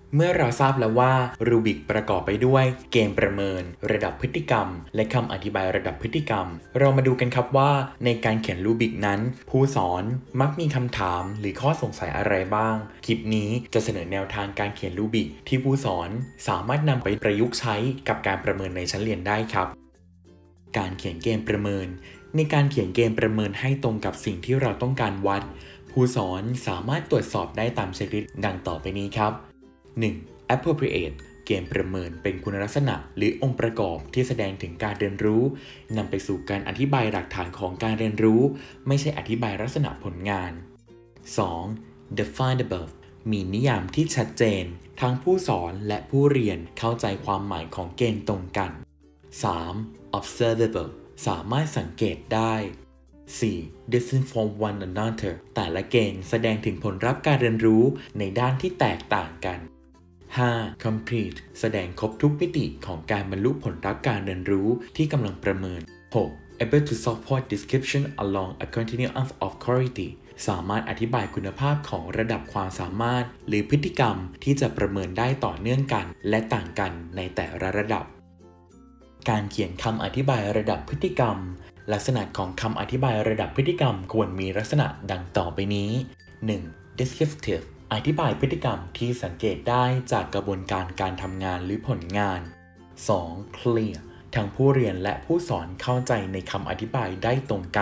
เมื่อเราทราบแล้วว่ารูบิกประกอบไปด้วยเกมประเมินระดับพฤติกรรมและคำอธิบายระดับพฤติกรรมเรามาดูกันครับว่าในการเขียนรูบิกนั้นผู้สอนมักมีคำถามหรือข้อสงสัยอะไรบ้างคลิปนี้จะเสนอแนวทางการเขียนรูบิกที่ผู้สอนสามารถนำไปประยุกต์ใช้กับการประเมินในชั้นเรียนได้ครับการเขียนเกณฑ์ประเมินในการเขียนเกณฑ์ประเมินให้ตรงกับสิ่งที่เราต้องการวัดผู้สอนสามารถตรวจสอบได้ตามเช็คลิสต์ดังต่อไปนี้ครับ 1. appropriate เกณฑ์ประเมินเป็นคุณลักษณะหรือองค์ประกอบที่แสดงถึงการเรียนรู้นำไปสู่การอธิบายหลักฐานของการเรียนรู้ไม่ใช่อธิบายลักษณะผลงาน 2. definable มีนิยามที่ชัดเจนทั้งผู้สอนและผู้เรียนเข้าใจความหมายของเกณฑ์ตรงกัน 3. observable สามารถสังเกตได้ 4. different from one another แต่ละเกณฑ์แสดงถึงผลลัพธ์การเรียนรู้ในด้านที่แตกต่างกัน 5. complete แสดงครบทุกมิติของการบรรลุผลลัพธ์การเรียนรู้ที่กำลังประเมิน 6. able to support description along a continuum of quality สามารถอธิบายคุณภาพของระดับความสามารถหรือพฤติกรรมที่จะประเมินได้ต่อเนื่องกันและต่างกันในแต่ละระดับการเขียนคำอธิบายระดับพฤติกรรมลักษณะของคำอธิบายระดับพฤติกรรมควรมีลักษณะดังต่อไปนี้ 1. descriptive อธิบายพฤติกรรมที่สังเกตได้จากกระบวนการการทำงานหรือผลงาน 2. clear ทั้งผู้เรียนและผู้สอนเข้าใจในคำอธิบายได้ตรงกัน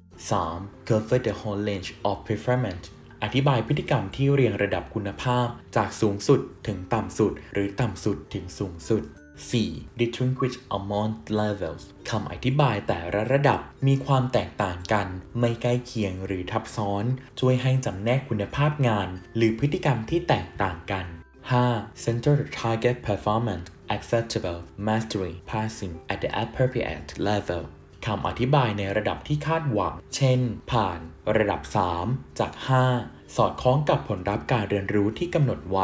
3. cover the whole range of performance อธิบายพฤติกรรมที่เรียงระดับคุณภาพจากสูงสุดถึงต่ำสุดหรือต่ำสุดถึงสูงสุด 4. distinguish among levels คำอธิบายแต่ละระดับมีความแตกต่างกันไม่ใกล้เคียงหรือทับซ้อนช่วยให้จำแนกคุณภาพงานหรือพฤติกรรมที่แตกต่างกัน 5. center the target performance acceptable mastery passing at the appropriate level คำอธิบายในระดับที่คาดหวังเช่นผ่านระดับ 3 จาก 5 สอดคล้องกับผลลัพธ์การเรียนรู้ที่กำหนดไว้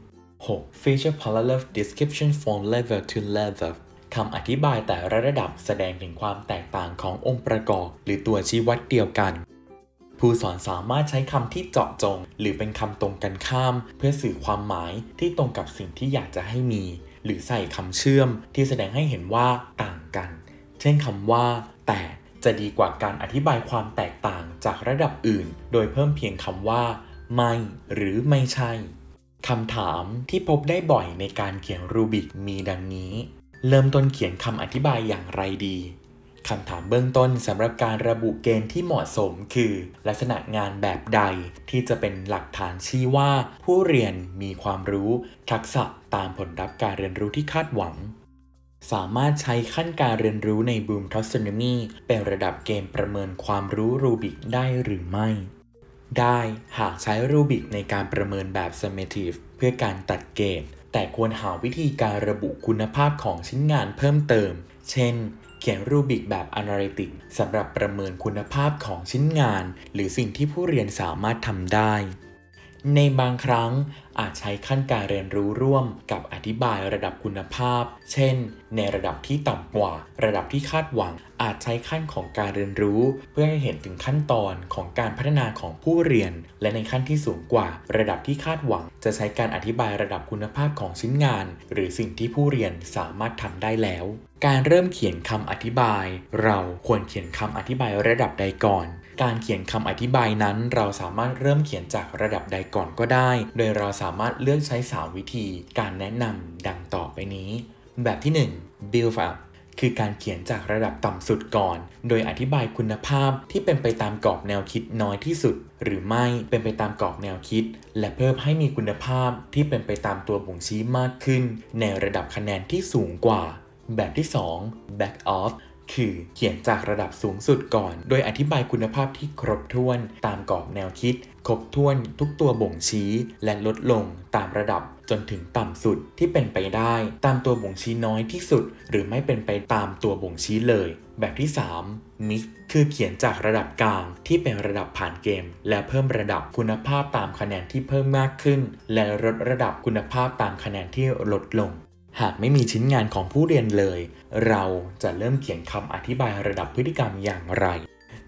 6. feature parallel description from level to level คำอธิบายแต่ละระดับแสดงถึงความแตกต่างขององค์ประกอบหรือตัวชี้วัดเดียวกันผู้สอนสามารถใช้คำที่เจาะจงหรือเป็นคำตรงกันข้ามเพื่อสื่อความหมายที่ตรงกับสิ่งที่อยากจะให้มีหรือใส่คำเชื่อมที่แสดงให้เห็นว่าต่างกันเช่นคำว่าแต่จะดีกว่าการอธิบายความแตกต่างจากระดับอื่นโดยเพิ่มเพียงคำว่าไม่หรือไม่ใช่คำถามที่พบได้บ่อยในการเขียนรูบิกมีดังนี้เริ่มต้นเขียนคำอธิบายอย่างไรดีคำถามเบื้องต้นสำหรับการระบุเกณฑ์ที่เหมาะสมคือลักษณะงานแบบใดที่จะเป็นหลักฐานชี้ว่าผู้เรียนมีความรู้ทักษะตามผลลัพธ์การเรียนรู้ที่คาดหวังสามารถใช้ขั้นการเรียนรู้ใน Bloom Taxonomy เป็นระดับเกณฑ์ประเมินความรู้รูบิกได้หรือไม่ได้หากใช้รูบิกในการประเมินแบบ summative เพื่อการตัดเกรดแต่ควรหาวิธีการระบุคุณภาพของชิ้นงานเพิ่มเติมเช่นเขียนรูบิกแบบ analytic สำหรับประเมินคุณภาพของชิ้นงานหรือสิ่งที่ผู้เรียนสามารถทำได้ในบางครั้งอาจใช้ขั้นการเรียนรู้ร่วมกับอธิบายระดับคุณภาพเช่นในระดับที่ต่ำกว่าระดับที่คาดหวังอาจใช้ขั้นของการเรียนรู้เพื่อให้เห็นถึงขั้นตอนของการพัฒนาของผู้เรียนและในขั้นที่สูงกว่าระดับที่คาดหวังจะใช้การอธิบายระดับคุณภาพของชิ้นงานหรือสิ่งที่ผู้เรียนสามารถทำได้แล้วการเริ่มเขียนคำอธิบายเราควรเขียนคำอธิบายระดับใดก่อนการเขียนคำอธิบายนั้นเราสามารถเริ่มเขียนจากระดับใดก่อนก็ได้โดยเราสามารถเลือกใช้3วิธีการแนะนำดังต่อไปนี้แบบที่ 1 build up คือการเขียนจากระดับต่ำสุดก่อนโดยอธิบายคุณภาพที่เป็นไปตามกรอบแนวคิดน้อยที่สุดหรือไม่เป็นไปตามกรอบแนวคิดและเพิ่มให้มีคุณภาพที่เป็นไปตามตัวบ่งชี้มากขึ้นในระดับคะแนนที่สูงกว่าแบบที่ 2 back offคือเขียนจากระดับสูงสุดก่อนโดยอธิบายคุณภาพที่ครบถ้วนตามกรอบแนวคิดครบถ้วนทุกตัวบ่งชี้และลดลงตามระดับจนถึงต่ำสุดที่เป็นไปได้ตามตัวบ่งชี้น้อยที่สุดหรือไม่เป็นไปตามตัวบ่งชี้เลยแบบที่ 3 mix คือเขียนจากระดับกลางที่เป็นระดับผ่านเกมและเพิ่มระดับคุณภาพตามคะแนนที่เพิ่มมากขึ้นและลดระดับคุณภาพตามคะแนนที่ลดลงหากไม่มีชิ้นงานของผู้เรียนเลยเราจะเริ่มเขียนคำอธิบายระดับพฤติกรรมอย่างไร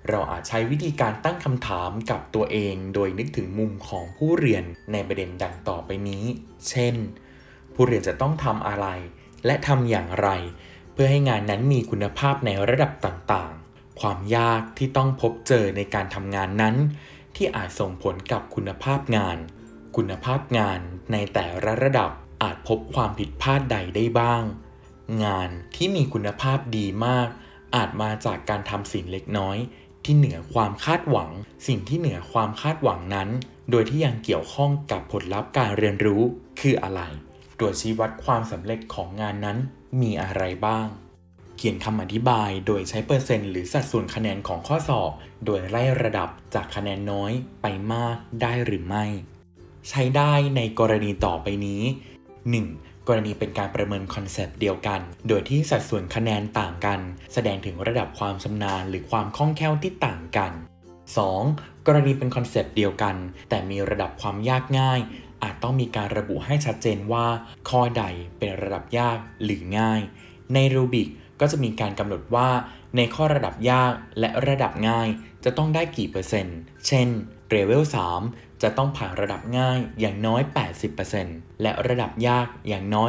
เราอาจใช้วิธีการตั้งคำถามกับตัวเองโดยนึกถึงมุมของผู้เรียนในประเด็นดังต่อไปนี้เช่นผู้เรียนจะต้องทำอะไรและทำอย่างไรเพื่อให้งานนั้นมีคุณภาพในระดับต่างๆความยากที่ต้องพบเจอในการทำงานนั้นที่อาจส่งผลกับคุณภาพงานในแต่ละระดับอาจพบความผิดพลาดใดได้บ้างงานที่มีคุณภาพดีมากอาจมาจากการทำสิ่งเล็กน้อยที่เหนือความคาดหวังสิ่งที่เหนือความคาดหวังนั้นโดยที่ยังเกี่ยวข้องกับผลลัพธ์การเรียนรู้คืออะไรตัวชี้วัดความสำเร็จของงานนั้นมีอะไรบ้างเขียนคำอธิบายโดยใช้เปอร์เซ็นต์หรือสัดส่วนคะแนนของข้อสอบโดยไล่ระดับจากคะแนนน้อยไปมากได้หรือไม่ใช้ได้ในกรณีต่อไปนี้ 1. กรณีเป็นการประเมินคอนเซปต์เดียวกันโดยที่สัดส่วนคะแนนต่างกันแสดงถึงระดับความชำนาญหรือความคล่องแคล่วที่ต่างกัน 2. กรณีเป็นคอนเซปต์เดียวกันแต่มีระดับความยากง่ายอาจต้องมีการระบุให้ชัดเจนว่าข้อใดเป็นระดับยากหรือง่ายในรูบิกก็จะมีการกำหนดว่าในข้อระดับยากและระดับง่ายจะต้องได้กี่เปอร์เซ็นต์เช่นเลเวล 3 จะต้องผ่านระดับง่ายอย่างน้อย 80% และระดับยากอย่างน้อย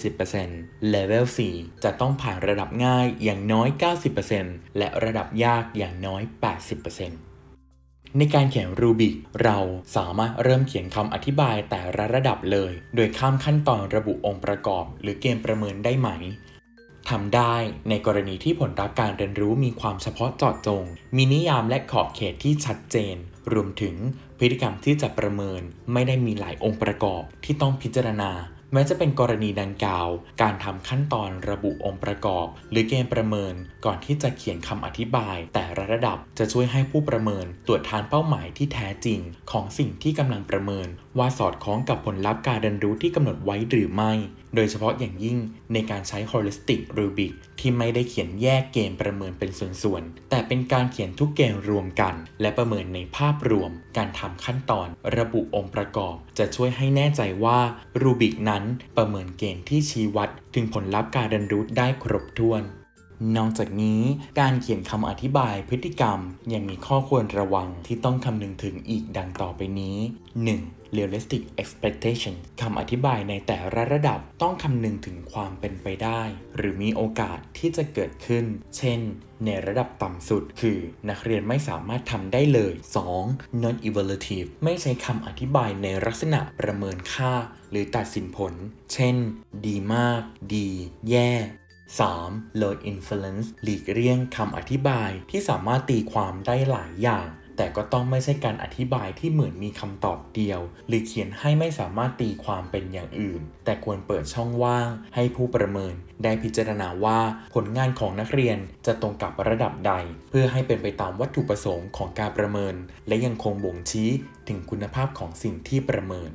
70% เลเวล 4 จะต้องผ่านระดับง่ายอย่างน้อย 90% และระดับยากอย่างน้อย 80% ในการเขียนรูบิกเราสามารถเริ่มเขียนคำอธิบายแต่ละระดับเลยโดยข้ามขั้นตอนระบุองค์ประกอบหรือเกณฑ์ประเมินได้ไหมทำได้ในกรณีที่ผลลัพธ์การเรียนรู้มีความเฉพาะเจาะจงมีนิยามและขอบเขตที่ชัดเจนรวมถึงพฤติกรรมที่จะประเมินไม่ได้มีหลายองค์ประกอบที่ต้องพิจารณาแม้จะเป็นกรณีดังกล่าวการทำขั้นตอนระบุองค์ประกอบหรือเกณฑ์ประเมินก่อนที่จะเขียนคำอธิบายแต่ละระดับจะช่วยให้ผู้ประเมินตรวจทานเป้าหมายที่แท้จริงของสิ่งที่กำลังประเมินว่าสอดคล้องกับผลลัพธ์การเรียนรู้ที่กำหนดไว้หรือไม่โดยเฉพาะอย่างยิ่งในการใช้ Holistic Rubric ที่ไม่ได้เขียนแยกเกณฑ์ประเมินเป็นส่วนๆแต่เป็นการเขียนทุกเกณฑ์รวมกันและประเมินในภาพรวมการทำขั้นตอนระบุองค์ประกอบจะช่วยให้แน่ใจว่ารูบิกนั้นประเมินเกณฑ์ที่ชี้วัดถึงผลลัพธ์การเรียนรู้ได้ครบถ้วนนอกจากนี้การเขียนคำอธิบายพฤติกรรมยังมีข้อควรระวังที่ต้องคำนึงถึงอีกดังต่อไปนี้ 1. Realistic expectation คำอธิบายในแต่ละระดับต้องคำนึงถึงความเป็นไปได้หรือมีโอกาสที่จะเกิดขึ้นเช่นในระดับต่ำสุดคือนักเรียนไม่สามารถทำได้เลย 2. Non evaluative ไม่ใช้คำอธิบายในลักษณะประเมินค่าหรือตัดสินผลเช่นดีมากดีแย่ 3. Low influence หลีกเลี่ยงคำอธิบายที่สามารถตีความได้หลายอย่างแต่ก็ต้องไม่ใช่การอธิบายที่เหมือนมีคำตอบเดียวหรือเขียนให้ไม่สามารถตีความเป็นอย่างอื่นแต่ควรเปิดช่องว่างให้ผู้ประเมินได้พิจารณาว่าผลงานของนักเรียนจะตรงกับระดับใดเพื่อให้เป็นไปตามวัตถุประสงค์ของการประเมินและยังคงบ่งชี้ถึงคุณภาพของสิ่งที่ประเมิน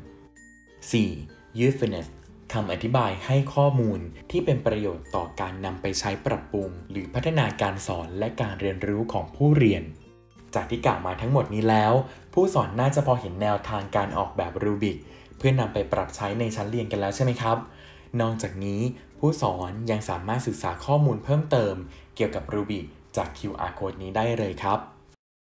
4. Usefulnessคำอธิบายให้ข้อมูลที่เป็นประโยชน์ต่อการนำไปใช้ปรับปรุงหรือพัฒนาการสอนและการเรียนรู้ของผู้เรียนจากที่กล่าวมาทั้งหมดนี้แล้วผู้สอนน่าจะพอเห็นแนวทางการออกแบบรูบิกเพื่อนำไปปรับใช้ในชั้นเรียนกันแล้วใช่ไหมครับนอกจากนี้ผู้สอนยังสามารถศึกษาข้อมูลเพิ่มเติมเกี่ยวกับรูบิกจาก QR Code นี้ได้เลยครับ